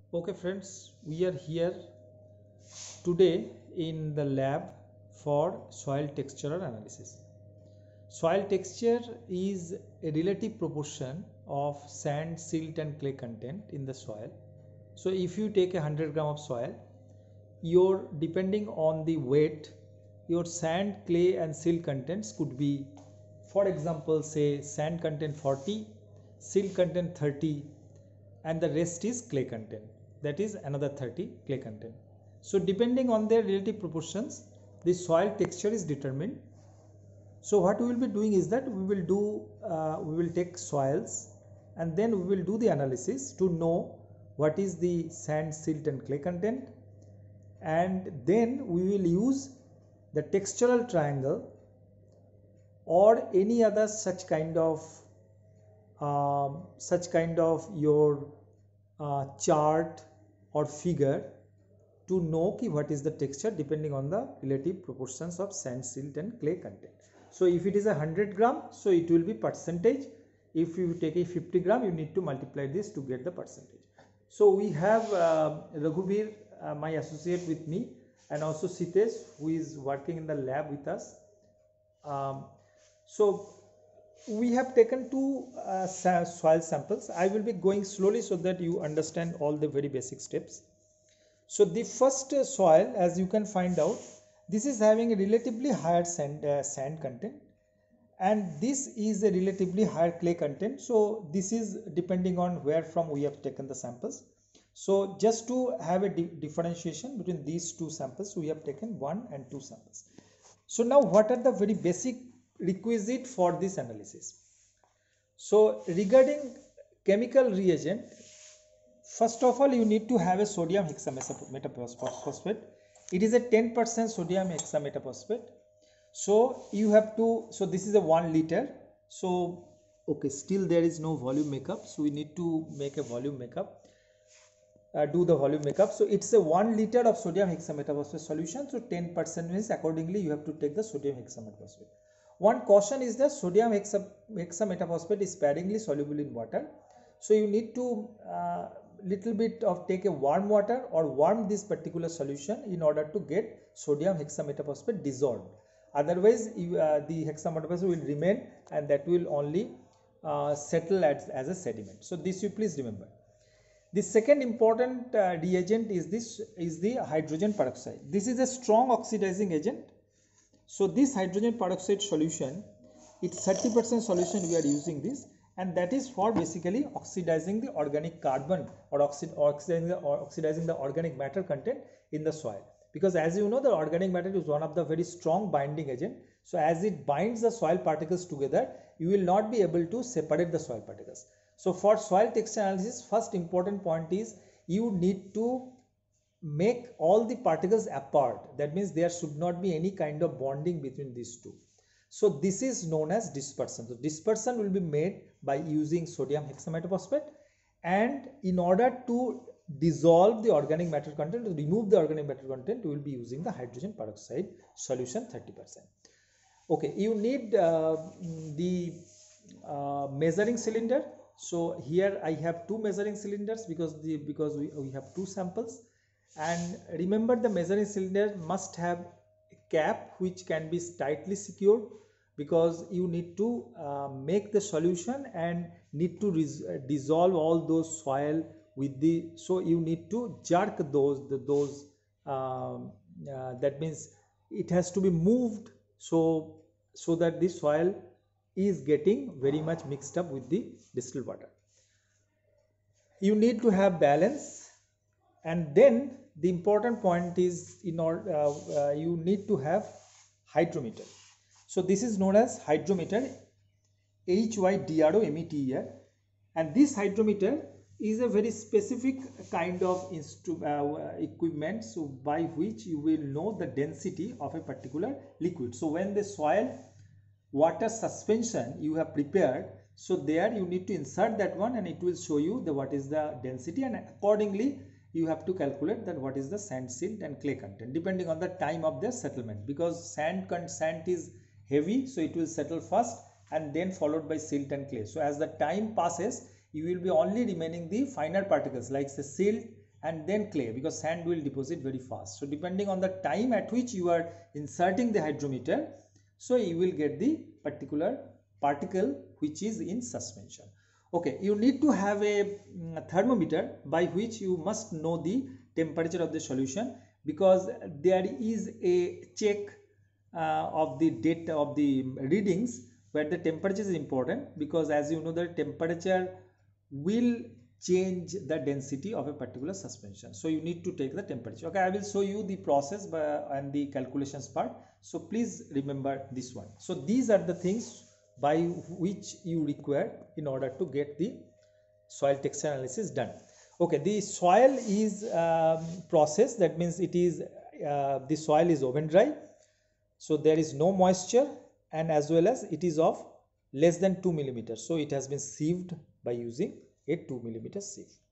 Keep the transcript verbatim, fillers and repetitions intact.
Okay friends, we are here today in the lab for soil textural analysis. Soil texture is a relative proportion of sand, silt and clay content in the soil. So if you take a hundred gram of soil, your depending on the weight, your sand, clay and silt contents could be, for example, say sand content forty, silt content thirty, and the rest is clay content, that is another thirty clay content. So depending on their relative proportions, the soil texture is determined. So what we will be doing is that we will do uh, we will take soils and then we will do the analysis to know what is the sand, silt and clay content, and then we will use the textural triangle or any other such kind of um, such kind of your uh, chart or figure to know ki what is the texture depending on the relative proportions of sand, silt and clay content. So if it is a hundred gram, so it will be percentage. If you take a fifty gram, you need to multiply this to get the percentage. So we have uh, Raghubir, uh, my associate with me, and also Sitesh, who is working in the lab with us. Um, so we have taken two uh, soil samples. I will be going slowly so that you understand all the very basic steps. So the first uh, soil, as you can find out, this is having a relatively higher sand, uh, sand content, and this is a relatively higher clay content. So this is depending on where from we have taken the samples. So just to have a di differentiation between these two samples, we have taken one and two samples. So now what are the very basic requisite for this analysis? So regarding chemical reagent, first of all, you need to have a sodium hexametaphosphate. It is a ten percent sodium hexametaphosphate. So you have to, so this is a one liter. So, okay, still there is no volume makeup. So we need to make a volume makeup, uh, do the volume makeup. So it's a one liter of sodium hexametaphosphate solution. So ten percent means accordingly you have to take the sodium hexametaphosphate. One caution is that sodium hexa hexametaphosphate is sparingly soluble in water. So you need to uh, little bit of take a warm water or warm this particular solution in order to get sodium hexametaphosphate dissolved. Otherwise you, uh, the hexametaphosphate will remain and that will only uh, settle as, as a sediment. So this you please remember. The second important uh, reagent is this is the hydrogen peroxide. This is a strong oxidizing agent. So this hydrogen peroxide solution, it's thirty percent solution we are using this, and that is for basically oxidizing the organic carbon or oxid, oxidizing, the, or oxidizing the organic matter content in the soil. Because as you know, the organic matter is one of the very strong binding agent. So as it binds the soil particles together, you will not be able to separate the soil particles. So for soil texture analysis, first important point is you need to make all the particles apart. That means there should not be any kind of bonding between these two. So this is known as dispersion. So dispersion will be made by using sodium hexametaphosphate, and in order to dissolve the organic matter content, to remove the organic matter content, we will be using the hydrogen peroxide solution thirty percent. Okay, you need uh, the uh, measuring cylinder. So here I have two measuring cylinders because the because we, we have two samples. And remember, the measuring cylinder must have a cap which can be tightly secured, because you need to uh, make the solution and need to uh, dissolve all those soil with the, so you need to jerk those the, those um, uh, that means it has to be moved so so that the soil is getting very much mixed up with the distilled water. You need to have balance, and then the important point is in order uh, uh, you need to have hydrometer. So this is known as hydrometer, H Y D R O M E T E R, and this hydrometer is a very specific kind of uh, equipment, so by which you will know the density of a particular liquid. So when the soil water suspension you have prepared, so there you need to insert that one and it will show you the what is the density, and accordingly you have to calculate that what is the sand, silt and clay content depending on the time of their settlement, because sand sand is heavy, so it will settle first and then followed by silt and clay. So as the time passes, you will be only remaining the finer particles like say silt and then clay, because sand will deposit very fast. So depending on the time at which you are inserting the hydrometer, so you will get the particular particle which is in suspension. Okay, you need to have a um, thermometer by which you must know the temperature of the solution, because there is a check uh, of the data of the readings where the temperature is important, because as you know the temperature will change the density of a particular suspension. So you need to take the temperature. Okay, I will show you the process by, and the calculations part. So please remember this one. So these are the things by which you require in order to get the soil texture analysis done. Okay, the soil is um, process, that means it is uh, the soil is oven dry, so there is no moisture, and as well as it is of less than two millimeters, so it has been sieved by using a two millimeter sieve.